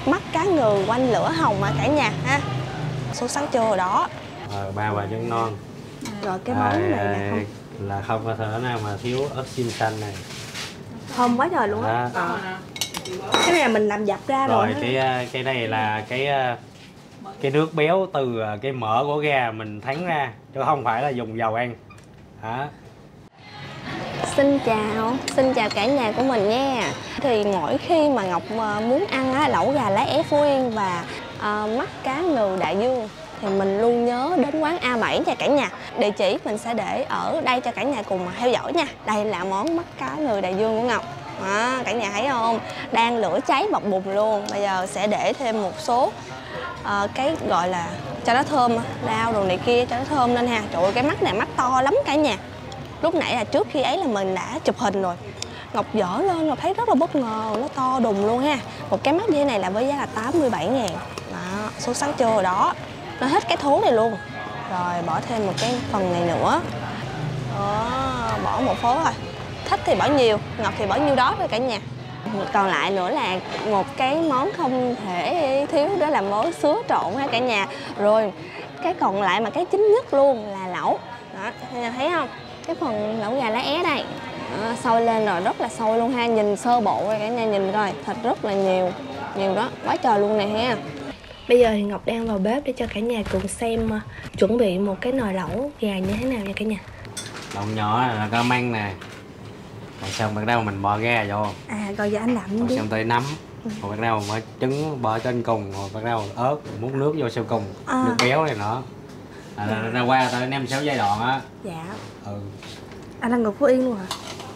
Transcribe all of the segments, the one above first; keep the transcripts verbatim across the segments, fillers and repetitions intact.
mắt cá ngừ quanh lửa hồng mà cả nhà ha. Xuất sắc chưa rồi đó. Ờ, ba quả trứng non. Rồi cái món à, này là không là không có thể nào mà thiếu ớt xiêm xanh này. Thơm quá trời luôn á. À. Cái này là mình làm dập ra rồi. Rồi cái cái này là cái cái nước béo từ cái mỡ của gà mình thắng ra chứ không phải là dùng dầu ăn. Đó. Xin chào, xin chào cả nhà của mình nha. Thì mỗi khi mà Ngọc muốn ăn á, lẩu gà lá é Phú Yên và uh, mắt cá ngừ Đại Dương thì mình luôn nhớ đến quán A bảy nha cả nhà. Địa chỉ mình sẽ để ở đây cho cả nhà cùng theo dõi nha. Đây là món mắt cá ngừ Đại Dương của Ngọc. À, cả nhà thấy không? Đang lửa cháy bập bùng luôn. Bây giờ sẽ để thêm một số uh, cái gọi là cho nó thơm, rau đồ này kia cho nó thơm lên ha. Trời ơi, cái mắt này mắt to lắm cả nhà. Lúc nãy là trước khi ấy là mình đã chụp hình rồi. Ngọc dở lên Ngọc thấy rất là bất ngờ, nó to đùng luôn ha. Một cái mắt như thế này là với giá là tám mươi bảy ngàn. Đó, xuất sắc chưa rồi đó. Nó hết cái thố này luôn. Rồi bỏ thêm một cái phần này nữa. Đó, bỏ một phố rồi. Thích thì bỏ nhiều, Ngọc thì bỏ nhiêu đó thôi cả nhà. Còn lại nữa là một cái món không thể thiếu, đó là món sứa trộn ha cả nhà. Rồi cái còn lại mà cái chính nhất luôn là lẩu. Đó, cả nhà thấy không? Cái phần lẩu gà lá é đây. Đó, sôi lên rồi rất là sôi luôn ha. Nhìn sơ bộ rồi cả nhà nhìn coi, thịt rất là nhiều. Nhiều đó, quá trời luôn này ha. Bây giờ thì Ngọc đang vào bếp để cho cả nhà cùng xem uh, chuẩn bị một cái nồi lẩu gà như thế nào nha cả nhà. Lẩu nhỏ là có măng nè. Rồi xong bắt đầu mình bỏ gà vô. À rồi giờ anh làm đi. Xong tới nấm. Ừ. Rồi bắt đầu mới trứng bỏ trên cùng. Rồi bắt đầu ớt, múc nước vô sau cùng. À. Nước béo này nữa. À, dạ. Ra qua tới năm sáu giai đoạn á. Dạ. Ừ. Anh là người Phú Yên luôn hả?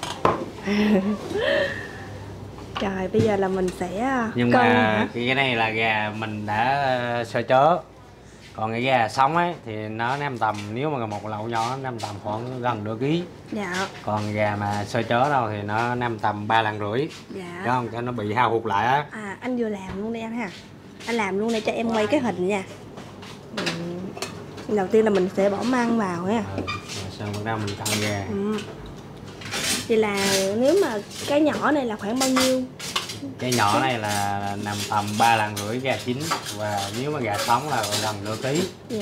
Trời, bây giờ là mình sẽ nhưng mà hả? Cái này là gà mình đã sơ chớ. Còn cái gà sống ấy thì nó nằm tầm, nếu mà một lẩu nhỏ nó nằm tầm khoảng gần nửa ký. Dạ. Còn gà mà sơ chớ đâu thì nó nằm tầm ba lần rưỡi. Dạ. Đúng không? Cho nó bị hao hụt lại á. À, anh vừa làm luôn đi anh ha. Anh làm luôn để cho em quay cái hình nha. Ừ. Đầu tiên là mình sẽ bỏ măng vào ha. Ừ. Rồi xong bắt đầu mình căng gà. Ừ. Vậy là nếu mà cái nhỏ này là khoảng bao nhiêu? Cái nhỏ này là nằm tầm ba lần rưỡi gà chín. Và nếu mà gà sống là gần nửa ký. Dạ.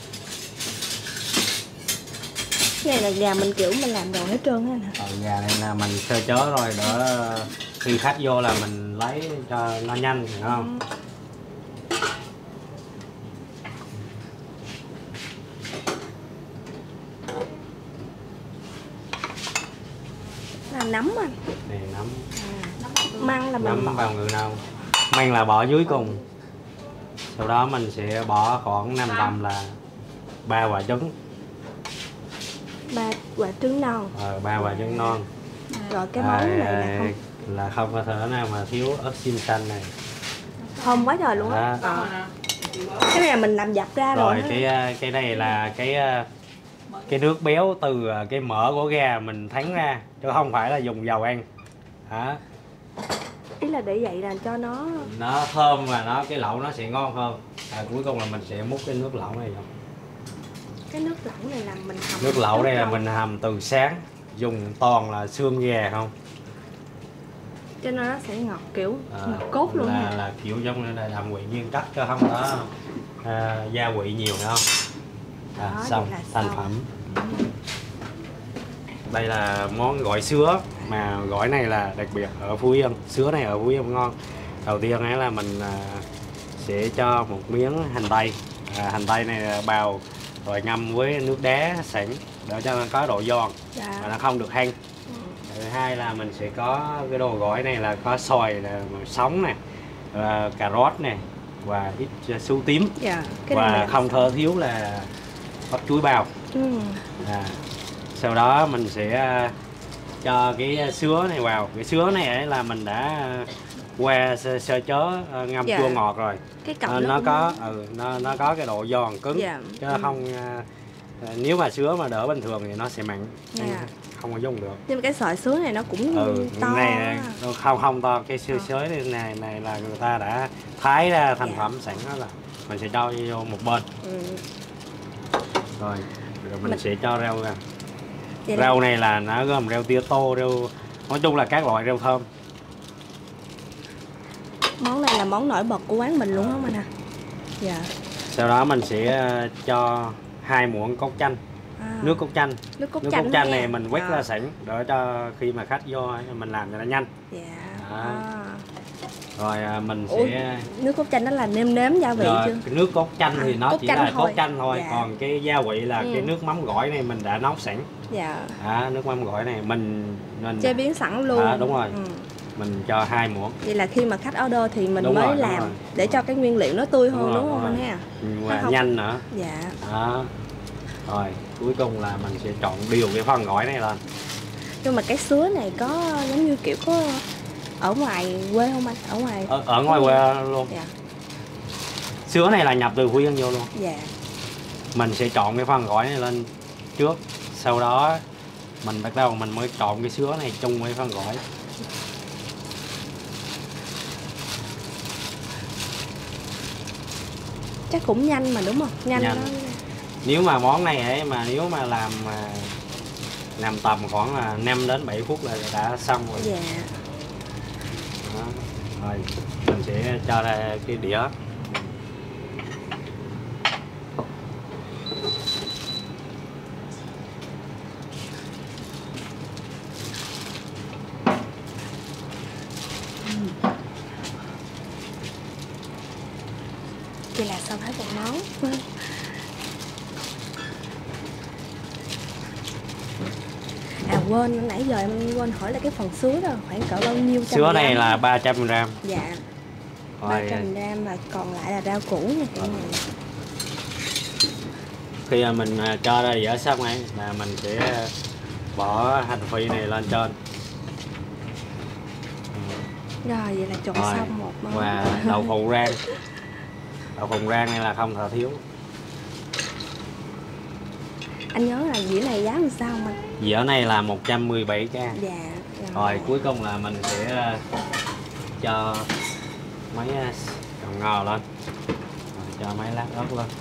Cái này là gà mình kiểu mình làm rồi hết trơn á hả? Ừ, gà này là mình sơ chớ rồi đỡ khi khách vô là mình lấy cho nó nhanh, hiểu không? Ừ. Là nấm anh. Này nấm. À, măng là mình nấm bỏ vào người nào. Măng là bỏ dưới cùng. Sau đó mình sẽ bỏ khoảng năm tầm là ba quả trứng. Ba quả trứng non. Ờ, ba quả trứng non. Rồi cái món à, này là không là không có thể nào mà thiếu ớt xiêm xanh này. Thơm quá trời luôn á. À. Cái này là mình làm dập ra rồi. Rồi cái cái này là cái cái nước béo từ cái mỡ của gà mình thắng ra chứ không phải là dùng dầu ăn. Đó. Ý là để vậy là cho nó nó thơm và nó cái lẩu nó sẽ ngon hơn. À, cuối cùng là mình sẽ múc cái nước lẩu này vô. Cái nước lẩu này là mình hầm. Nước lẩu đây là mình hầm từ sáng, dùng toàn là xương gà không. Cho nên nó sẽ ngọt kiểu à, ngọt cốt luôn là, hả? là kiểu giống như là hầm vị nguyên chất chứ không có à, gia vị nhiều nữa không. À, đó, xong thành phẩm. Ừ. Đây là món gỏi sứa mà gỏi này là đặc biệt ở Phú Yên, sứa này ở Phú Yên ngon. Đầu tiên ấy là mình à, sẽ cho một miếng hành tây. À, hành tây này bào rồi ngâm với nước đá sẵn để cho nó có độ giòn. Dạ. Và nó không được hăng. Ừ. Thứ hai là mình sẽ có cái đồ gỏi này là có xoài là sống này, và cà rốt này và ít sấu tím. Dạ. Và không thể thiếu là bắp chuối bào. Ừ. À, sau đó mình sẽ cho cái sứa này vào. Cái sứa này là mình đã qua sơ, sơ chớ ngâm dạ. chua ngọt rồi. Cái à, nó có ừ, nó nó có cái độ giòn cứng. Dạ. Chứ ừ. không à, nếu mà sứa mà đỡ bình thường thì nó sẽ mặn. Dạ. Không có dùng được. Nhưng mà cái sợi sứa này nó cũng ừ, to. Này không không to, cái sứa sới này này là người ta đã thái ra thành dạ. phẩm sẵn đó, là mình sẽ cho vô một bên. Ừ. Rồi, rồi mình, mình sẽ cho rau ra. Vậy rau này là nó gồm rau tía tô, rau nói chung là các loại rau thơm. Món này là món nổi bật của quán mình luôn không anh ha? Dạ. Sau đó mình sẽ cho hai muỗng cốt chanh. À. Nước cốt chanh. Nước cốt nước chanh, cốt chanh này mình quét à. ra sẵn để cho khi mà khách vô mình làm cho nó nhanh. Dạ. À. Rồi mình Ủa, sẽ nước cốt chanh đó là nêm nếm gia vị rồi, chưa? Cái nước cốt chanh à, thì nó chỉ là thôi. cốt chanh thôi, dạ. Còn cái gia vị là ừ. cái nước mắm gỏi này mình đã nấu sẵn. Dạ. À, nước mắm gỏi này mình mình chế biến sẵn luôn. À, đúng rồi. Ừ. Mình cho hai muỗng. Vậy là khi mà khách order thì mình đúng mới rồi, làm rồi. để cho cái nguyên liệu nó tươi hơn, đúng, đúng, đúng không anh ha? Và không... nhanh nữa. Dạ. Đó. Rồi cuối cùng là mình sẽ trộn đều cái phần gỏi này lên. Nhưng mà cái sứa này có giống như kiểu có ở ngoài quê không anh? Ở ngoài ở, ở ngoài quê luôn. Dạ. Sứa này là nhập từ Phú Yên vô luôn. Dạ. Mình sẽ trộn cái phần gỏi này lên trước, sau đó mình bắt đầu mình mới trộn cái sứa này chung với phần gỏi. Chắc cũng nhanh mà đúng không? Nhanh, nhanh. Đó. Nếu mà món này ấy mà nếu mà làm mà làm tầm khoảng là năm đến bảy phút là đã xong rồi. Dạ. Đó. Rồi mình sẽ cho ra cái đĩa. Vậy là xong hết một món. À quên, nãy giờ em quên hỏi là cái phần sứa đó khoảng cỡ bao nhiêu trăm Sứa này là ba trăm gram. Dạ. ba trăm gram và còn lại là rau củ nha cả nhà. Khi mà mình cho ra dĩa xong ấy là mình sẽ bỏ hành phi này lên trên. Rồi vậy là trộn xong một món. Và đậu phụ rang. Đậu phụng rang này là không thể thiếu. Anh nhớ là dĩa này giá làm sao mà? Dĩa này là một trăm mười bảy k. Dạ. Rồi. Rồi cuối cùng là mình sẽ cho mấy cọng ngò lên. Rồi, cho mấy lát ớt lên.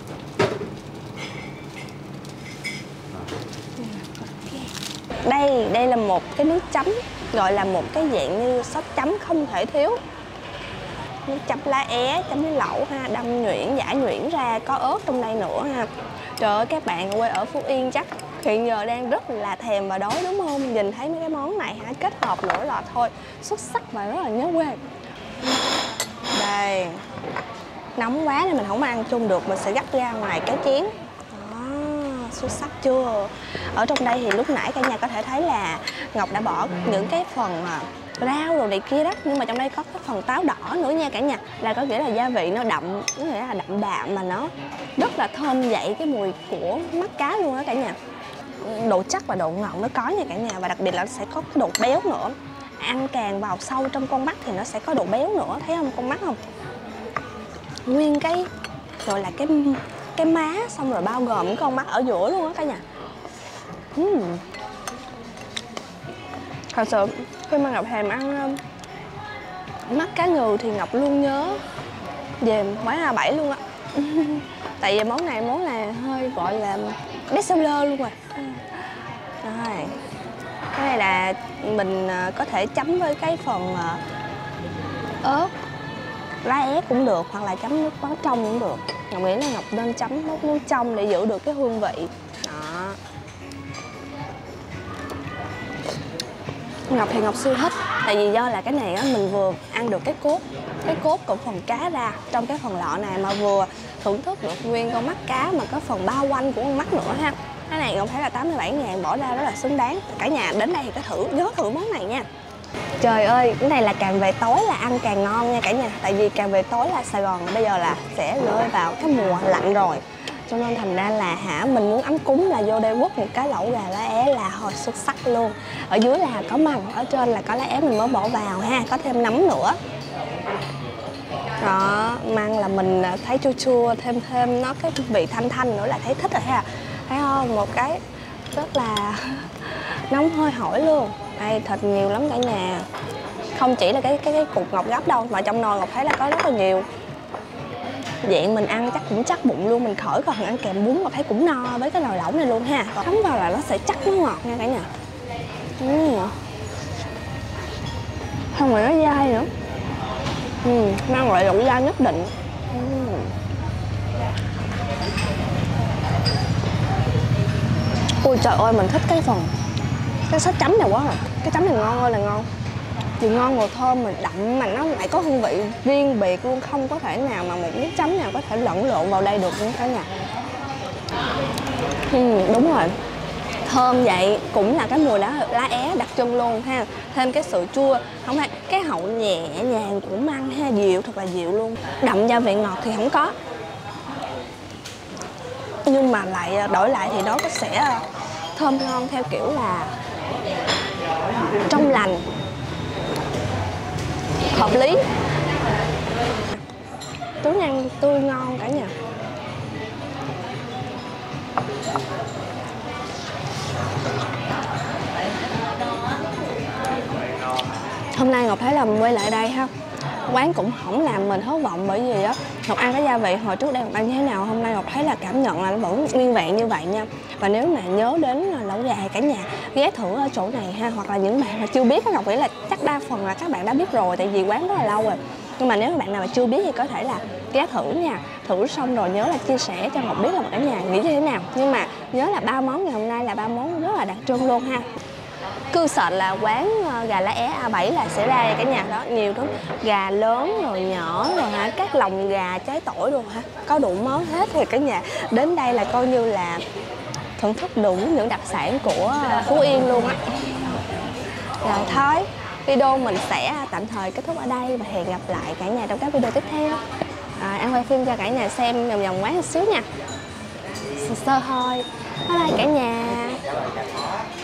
Đây, đây là một cái nước chấm, gọi là một cái dạng như sốt chấm không thể thiếu. Nước chấm lá é, chấm với lẩu ha, đâm nhuyễn, giả nhuyễn ra, có ớt trong đây nữa ha. Trời ơi, các bạn quê ở Phú Yên chắc hiện giờ đang rất là thèm và đói đúng không? Nhìn thấy mấy cái món này hả, kết hợp nữa là thôi xuất sắc và rất là nhớ quê. Đây, nóng quá nên mình không ăn chung được, mình sẽ gắp ra ngoài cái chén. Đó, xuất sắc chưa? Ở trong đây thì lúc nãy cả nhà có thể thấy là Ngọc đã bỏ những cái phần rau rồi này kia đó, nhưng mà trong đây có cái phần táo đỏ nữa nha cả nhà, là có nghĩa là gia vị nó đậm, có nghĩa là đậm đạm mà nó rất là thơm dậy cái mùi của mắt cá luôn đó cả nhà. Độ chắc và độ ngọt nó có nha cả nhà, và đặc biệt là nó sẽ có cái độ béo nữa. Ăn càng vào sâu trong con mắt thì nó sẽ có độ béo nữa, thấy không con mắt không? Nguyên cái gọi là cái cái má xong rồi bao gồm cái con mắt ở giữa luôn đó cả nhà. uhm. Thật sự khi mà Ngọc thèm ăn mắt cá ngừ thì Ngọc luôn nhớ về quán A bảy luôn á. Tại vì món này món là hơi gọi là best seller luôn rồi. Rồi. Cái này là mình có thể chấm với cái phần ớt, lá é cũng được, hoặc là chấm nước mắm trong cũng được. Ngọc nghĩ là Ngọc nên chấm nước nước trong để giữ được cái hương vị. Đó. Ngọc thì Ngọc siêu thích, tại vì do là cái này á, mình vừa ăn được cái cốt, cái cốt của phần cá ra trong cái phần lọ này, mà vừa thưởng thức được nguyên con mắt cá mà có phần bao quanh của con mắt nữa ha. Cái này Ngọc thấy là tám mươi bảy ngàn bỏ ra rất là xứng đáng. Cả nhà đến đây thì có thử, nhớ thử món này nha. Trời ơi, cái này là càng về tối là ăn càng ngon nha cả nhà. Tại vì càng về tối là Sài Gòn bây giờ là sẽ rơi vào cái mùa lạnh rồi, cho nên thành ra là hả mình muốn ấm cúng là vô đây quất một cái lẩu gà lá é là hồi xuất sắc luôn. Ở dưới là có măng, ở trên là có lá é mình mới bỏ vào ha, có thêm nấm nữa. Đó, măng là mình thấy chua chua, thêm thêm nó cái vị thanh thanh nữa là thấy thích rồi ha. Thấy không? Một cái rất là nóng hôi hổi luôn. Đây, thịt nhiều lắm cả nhà. Không chỉ là cái cái cái cục Ngọc gấp đâu, mà trong nồi Ngọc thấy là có rất là nhiều. Dạng mình ăn chắc cũng chắc bụng luôn, mình khỏi còn ăn kèm bún mà thấy cũng no với cái nồi lẩu này luôn ha. Thấm vào là nó sẽ chắc nó ngọt nha cả nhà. uhm. Không phải nó dai nữa. ừ, mang lại độ dai nhất định. ừ. Ôi trời ơi, mình thích cái phần cái sốt chấm này quá rồi. Cái chấm này ngon ơi là ngon, vừa ngon vừa thơm mà đậm, mà nó lại có hương vị riêng biệt luôn, không có thể nào mà một nước chấm nào có thể lẫn lộn vào đây được nữa cả nhà. Ừ, đúng rồi, thơm vậy cũng là cái mùi lá lá é đặc trưng luôn ha, thêm cái sự chua, không phải cái hậu nhẹ nhàng của măng ha, dịu thật là dịu luôn, đậm gia vị ngọt thì không có, nhưng mà lại đổi lại thì nó có sẽ thơm ngon theo kiểu là trong lành, hợp lý, trứng ăn tươi ngon cả nhà. Hôm nay Ngọc thấy là mình quay lại đây ha, quán cũng không làm mình thất vọng, bởi vì á Ngọc ăn cái gia vị hồi trước đây Ngọc ăn như thế nào, hôm nay Ngọc thấy là cảm nhận là nó vẫn nguyên vẹn như vậy nha. Và nếu mà nhớ đến lẩu gà cả nhà ghé thử ở chỗ này ha, hoặc là những bạn mà chưa biết, Ngọc nghĩ là chắc đa phần là các bạn đã biết rồi, tại vì quán rất là lâu rồi. Nhưng mà nếu các bạn nào mà chưa biết thì có thể là ghé thử nha, thử xong rồi nhớ là chia sẻ cho Ngọc biết là cả nhà nghĩ như thế nào. Nhưng mà nhớ là ba món ngày hôm nay là ba món rất là đặc trưng luôn ha. Cứ sợ là quán gà lá é A bảy là sẽ ra cả nhà đó nhiều lắm, gà lớn rồi nhỏ rồi hả, các lòng gà, trái tỏi luôn hả, có đủ món hết. Thì cả nhà đến đây là coi như là thưởng thức đủ những đặc sản của Phú Yên luôn á. Rồi thôi, video mình sẽ tạm thời kết thúc ở đây và hẹn gặp lại cả nhà trong các video tiếp theo. À, An quay phim cho cả nhà xem vòng vòng quán một xíu nha, sơ thôi. Bye bye cả nhà.